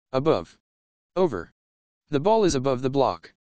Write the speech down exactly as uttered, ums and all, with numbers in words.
Above. Over. The ball is above the block.